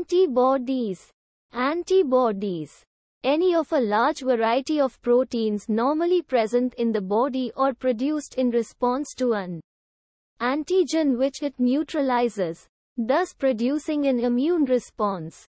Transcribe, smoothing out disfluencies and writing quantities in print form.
Antibodies. Antibodies. Any of a large variety of proteins normally present in the body or produced in response to an antigen which it neutralizes, thus producing an immune response.